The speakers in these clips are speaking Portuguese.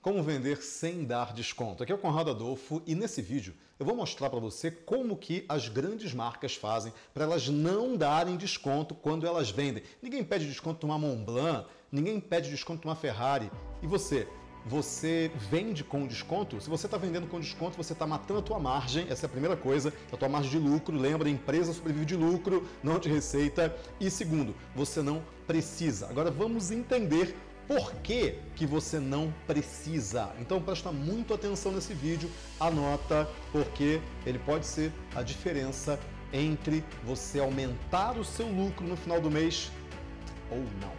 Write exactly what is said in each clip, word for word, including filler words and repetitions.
Como vender sem dar desconto? Aqui é o Conrado Adolfo e nesse vídeo eu vou mostrar para você como que as grandes marcas fazem para elas não darem desconto quando elas vendem. Ninguém pede desconto numa Montblanc, ninguém pede desconto numa Ferrari. E você? Você vende com desconto? Se você está vendendo com desconto, você está matando a tua margem, essa é a primeira coisa, a tua margem de lucro. Lembra, a empresa sobrevive de lucro, não de receita. E segundo, você não precisa. Agora vamos entender por que que você não precisa. Então presta muito atenção nesse vídeo, anota, porque ele pode ser a diferença entre você aumentar o seu lucro no final do mês ou não.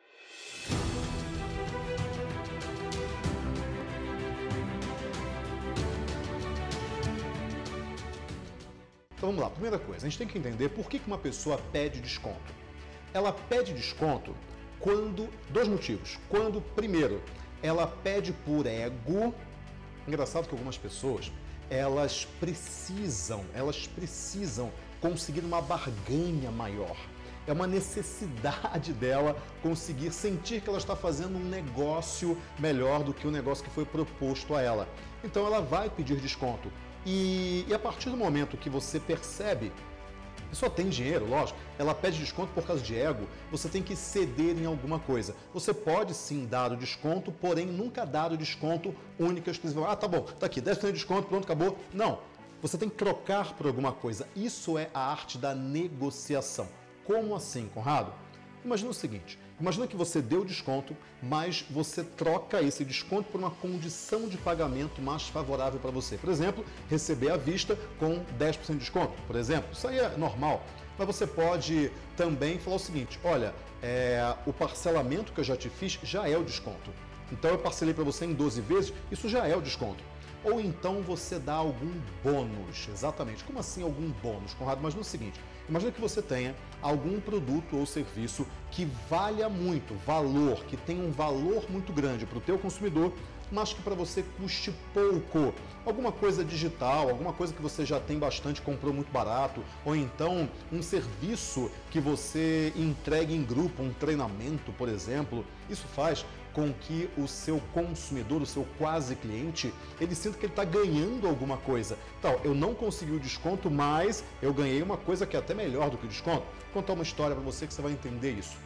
Então vamos lá, primeira coisa, a gente tem que entender por que que uma pessoa pede desconto. Ela pede desconto quando, dois motivos. Quando, primeiro, ela pede por ego. Engraçado que algumas pessoas, elas precisam, elas precisam conseguir uma barganha maior. É uma necessidade dela conseguir sentir que ela está fazendo um negócio melhor do que o negócio que foi proposto a ela. Então ela vai pedir desconto. E, e a partir do momento que você percebe, a pessoa tem dinheiro, lógico, ela pede desconto por causa de ego, você tem que ceder em alguma coisa. Você pode sim dar o desconto, porém nunca dar o desconto único e exclusivo. Ah, tá bom, tá aqui, dez por cento de desconto, pronto, acabou. Não, você tem que trocar por alguma coisa. Isso é a arte da negociação. Como assim, Conrado? Imagina o seguinte, imagina que você deu desconto, mas você troca esse desconto por uma condição de pagamento mais favorável para você. Por exemplo, receber à vista com dez por cento de desconto, por exemplo. Isso aí é normal. Mas você pode também falar o seguinte, olha, é, o parcelamento que eu já te fiz já é o desconto. Então eu parcelei para você em doze vezes, isso já é o desconto. Ou então você dá algum bônus. Exatamente. Como assim algum bônus, Conrado? Mas no seguinte, imagina que você tenha algum produto ou serviço que valha muito, valor, que tenha um valor muito grande para o teu consumidor, mas que para você custe pouco. Alguma coisa digital, alguma coisa que você já tem bastante, comprou muito barato, ou então um serviço que você entregue em grupo, um treinamento, por exemplo. Isso faz com que o seu consumidor, o seu quase cliente, ele sinta que ele está ganhando alguma coisa. Então, eu não consegui o desconto, mas eu ganhei uma coisa que é até melhor do que o desconto. Vou contar uma história para você que você vai entender isso.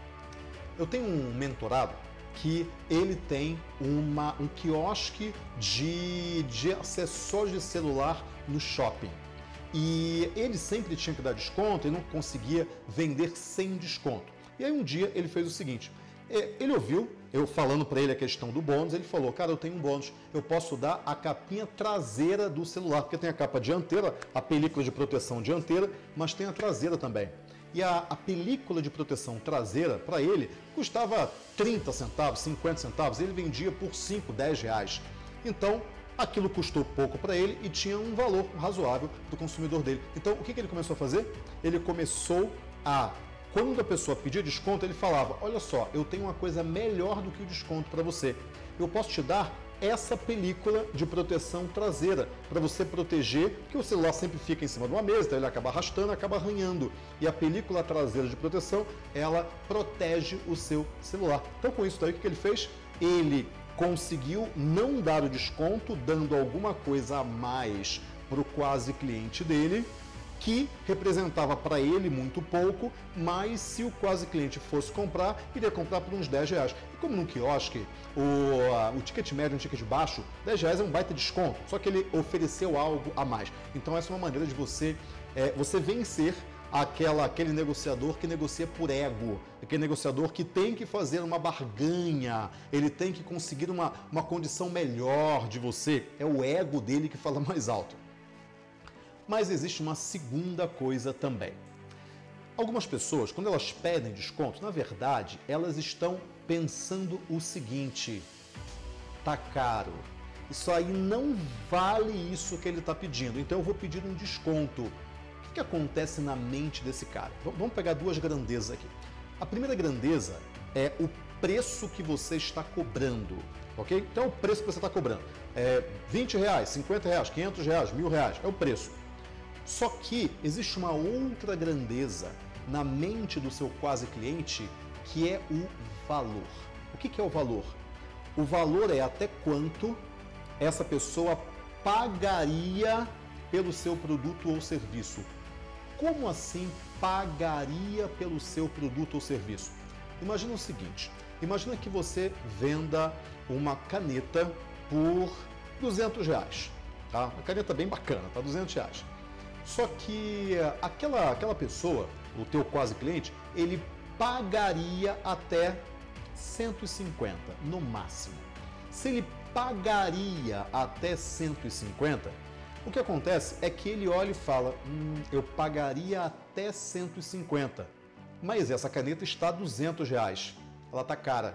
Eu tenho um mentorado que ele tem uma, um quiosque de, de acessórios de celular no shopping. E ele sempre tinha que dar desconto e não conseguia vender sem desconto. E aí um dia ele fez o seguinte, ele ouviu eu falando para ele a questão do bônus, ele falou, cara, eu tenho um bônus, eu posso dar a capinha traseira do celular, porque tem a capa dianteira, a película de proteção dianteira, mas tem a traseira também. E a, a película de proteção traseira, para ele, custava trinta centavos, cinquenta centavos, ele vendia por cinco, dez reais. Então, aquilo custou pouco para ele e tinha um valor razoável do consumidor dele. Então, o que, que ele começou a fazer? Ele começou a... Quando a pessoa pedia desconto, ele falava, olha só, eu tenho uma coisa melhor do que o desconto para você. Eu posso te dar essa película de proteção traseira para você proteger, porque o celular sempre fica em cima de uma mesa, então ele acaba arrastando, acaba arranhando. E a película traseira de proteção, ela protege o seu celular. Então com isso daí, o que ele fez? Ele conseguiu não dar o desconto, dando alguma coisa a mais para o quase cliente dele, que representava para ele muito pouco, mas se o quase cliente fosse comprar, iria comprar por uns dez reais. E como no quiosque, o, o ticket médio, um ticket baixo, dez reais é um baita desconto, só que ele ofereceu algo a mais. Então essa é uma maneira de você, é, você vencer aquela, aquele negociador que negocia por ego, aquele negociador que tem que fazer uma barganha, ele tem que conseguir uma, uma condição melhor de você, é o ego dele que fala mais alto. Mas existe uma segunda coisa também. Algumas pessoas, quando elas pedem desconto, na verdade, elas estão pensando o seguinte, tá caro, isso aí não vale isso que ele está pedindo, então eu vou pedir um desconto. O que, que acontece na mente desse cara? Vamos pegar duas grandezas aqui. A primeira grandeza é o preço que você está cobrando, ok? Então o preço que você está cobrando é vinte reais, cinquenta reais, quinhentos reais, mil reais, é o preço. Só que existe uma outra grandeza na mente do seu quase cliente, que é o valor. O que é o valor? O valor é até quanto essa pessoa pagaria pelo seu produto ou serviço. Como assim pagaria pelo seu produto ou serviço? Imagina o seguinte, imagina que você venda uma caneta por duzentos reais, tá? Uma caneta bem bacana, tá? duzentos reais. Só que aquela, aquela pessoa, o teu quase cliente, ele pagaria até cento e cinquenta no máximo. Se ele pagaria até cento e cinquenta, o que acontece é que ele olha e fala, hum, eu pagaria até cento e cinquenta, mas essa caneta está duzentos reais, ela está cara.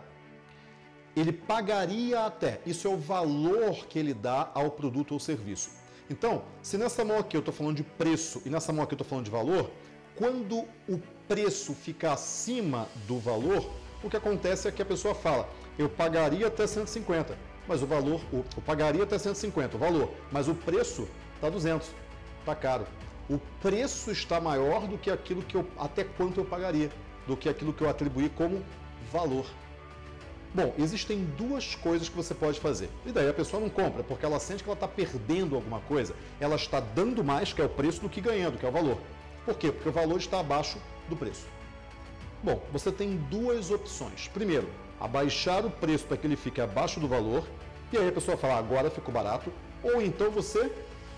Ele pagaria até, isso é o valor que ele dá ao produto ou serviço. Então, se nessa mão aqui eu estou falando de preço e nessa mão aqui eu estou falando de valor, quando o preço fica acima do valor, o que acontece é que a pessoa fala, eu pagaria até cento e cinquenta, mas o valor, eu pagaria até cento e cinquenta, o valor, mas o preço está duzentos, está caro. O preço está maior do que aquilo que eu, até quanto eu pagaria, do que aquilo que eu atribuí como valor. Bom, existem duas coisas que você pode fazer. E daí a pessoa não compra, porque ela sente que ela está perdendo alguma coisa. Ela está dando mais, que é o preço, do que ganhando, que é o valor. Por quê? Porque o valor está abaixo do preço. Bom, você tem duas opções. Primeiro, abaixar o preço para que ele fique abaixo do valor, e aí a pessoa fala, agora ficou barato. Ou então você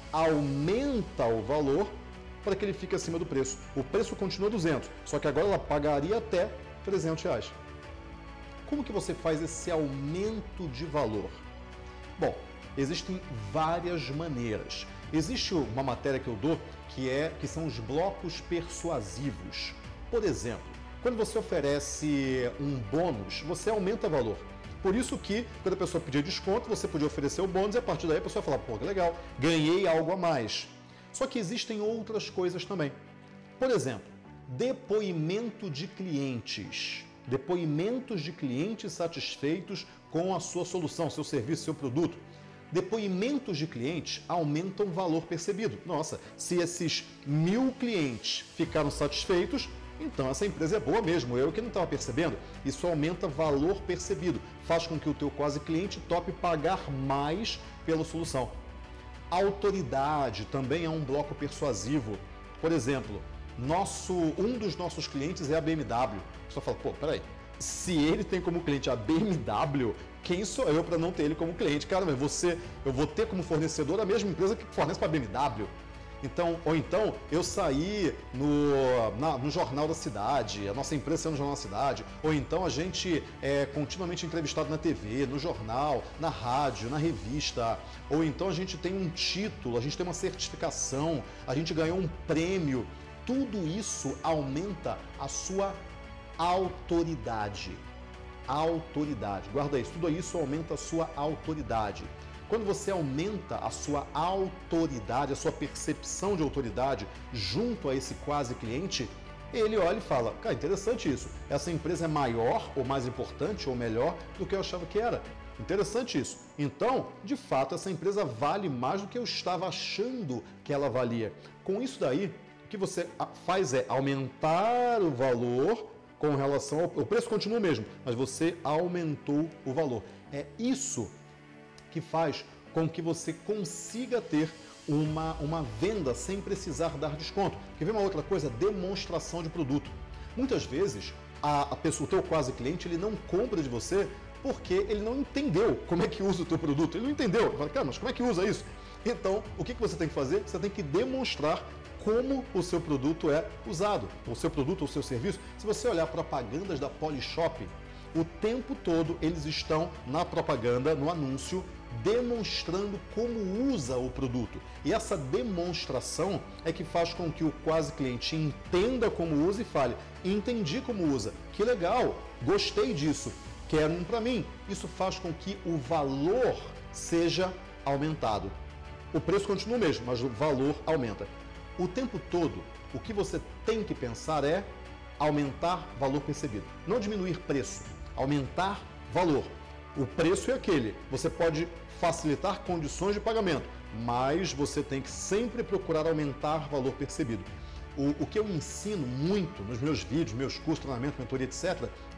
aumenta o valor para que ele fique acima do preço. O preço continua duzentos, só que agora ela pagaria até trezentos reais. Como que você faz esse aumento de valor? Bom, existem várias maneiras. Existe uma matéria que eu dou que, é, que são os blocos persuasivos. Por exemplo, quando você oferece um bônus, você aumenta o valor. Por isso que, quando a pessoa pedir desconto, você podia oferecer o bônus e a partir daí a pessoa fala, pô, que legal, ganhei algo a mais. Só que existem outras coisas também. Por exemplo, depoimento de clientes. Depoimentos de clientes satisfeitos com a sua solução, seu serviço, seu produto. Depoimentos de clientes aumentam o valor percebido. Nossa, se esses mil clientes ficaram satisfeitos, então essa empresa é boa mesmo, eu que não estava percebendo. Isso aumenta valor percebido, faz com que o teu quase cliente tope pagar mais pela solução. Autoridade também é um bloco persuasivo. Por exemplo, nosso, um dos nossos clientes é a B M W. Você fala, pô, peraí, se ele tem como cliente a B M W, quem sou eu para não ter ele como cliente? Cara, mas você, eu vou ter como fornecedor a mesma empresa que fornece para a B M W. Então, ou então, eu saí no, na, no Jornal da Cidade, a nossa empresa saiu no Jornal da Cidade, ou então a gente é continuamente entrevistado na T V, no jornal, na rádio, na revista, ou então a gente tem um título, a gente tem uma certificação, a gente ganhou um prêmio. Tudo isso aumenta a sua autoridade. Autoridade. Guarda isso. Tudo isso aumenta a sua autoridade. Quando você aumenta a sua autoridade, a sua percepção de autoridade junto a esse quase cliente, ele olha e fala, cara, interessante isso. Essa empresa é maior, ou mais importante, ou melhor do que eu achava que era. Interessante isso. Então, de fato, essa empresa vale mais do que eu estava achando que ela valia. Com isso daí, o que você faz é aumentar o valor com relação ao... O preço continua o mesmo, mas você aumentou o valor. É isso que faz com que você consiga ter uma, uma venda sem precisar dar desconto. Quer ver uma outra coisa? Demonstração de produto. Muitas vezes, a, a pessoa, o teu quase cliente, ele não compra de você porque ele não entendeu como é que usa o teu produto. Ele não entendeu. Ele fala, cara, mas como é que usa isso? Então, o que você tem que fazer? Você tem que demonstrar como o seu produto é usado, o seu produto ou o seu serviço. Se você olhar propagandas da Polishop, o tempo todo eles estão na propaganda, no anúncio, demonstrando como usa o produto. E essa demonstração é que faz com que o quase cliente entenda como usa e fale, entendi como usa, que legal, gostei disso, quero um para mim. Isso faz com que o valor seja aumentado. O preço continua o mesmo, mas o valor aumenta. O tempo todo, o que você tem que pensar é aumentar valor percebido. Não diminuir preço, aumentar valor. O preço é aquele. Você pode facilitar condições de pagamento, mas você tem que sempre procurar aumentar valor percebido. O, o que eu ensino muito nos meus vídeos, meus cursos, treinamento, mentoria, etcétera, é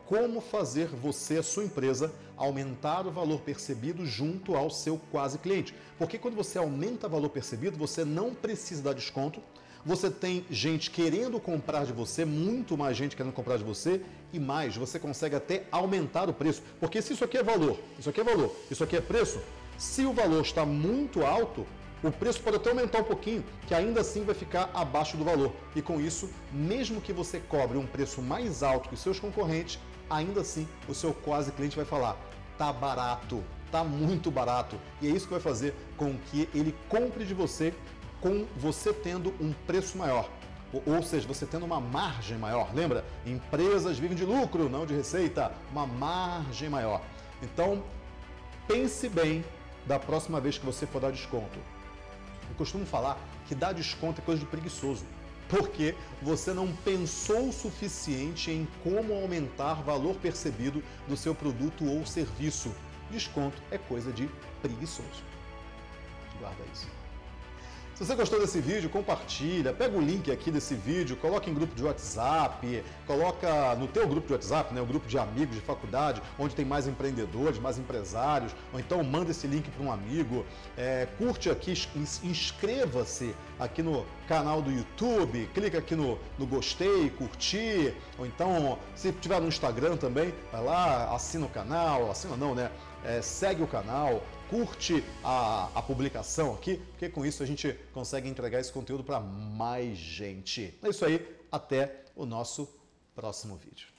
como fazer você, a sua empresa, aumentar o valor percebido junto ao seu quase cliente. Porque quando você aumenta o valor percebido, você não precisa dar desconto, você tem gente querendo comprar de você, muito mais gente querendo comprar de você, e mais, você consegue até aumentar o preço. Porque se isso aqui é valor, isso aqui é valor, isso aqui é preço, se o valor está muito alto, o preço pode até aumentar um pouquinho, que ainda assim vai ficar abaixo do valor. E com isso, mesmo que você cobre um preço mais alto que os seus concorrentes, ainda assim o seu quase cliente vai falar, tá barato, tá muito barato. E é isso que vai fazer com que ele compre de você, com você tendo um preço maior. Ou seja, você tendo uma margem maior. Lembra? Empresas vivem de lucro, não de receita. Uma margem maior. Então, pense bem da próxima vez que você for dar desconto. Eu costumo falar que dar desconto é coisa de preguiçoso, porque você não pensou o suficiente em como aumentar o valor percebido do seu produto ou serviço. Desconto é coisa de preguiçoso. Guarda isso. Se você gostou desse vídeo, compartilha, pega o link aqui desse vídeo, coloca em grupo de WhatsApp, coloca no teu grupo de WhatsApp, né, o grupo de amigos de faculdade, onde tem mais empreendedores, mais empresários, ou então manda esse link para um amigo, é, curte aqui, inscreva-se aqui no canal do YouTube, clica aqui no, no gostei, curtir, ou então, se tiver no Instagram também, vai lá, assina o canal, assina não, né, é, segue o canal, curte a, a publicação aqui, porque com isso a gente consegue entregar esse conteúdo para mais gente. É isso aí, até o nosso próximo vídeo.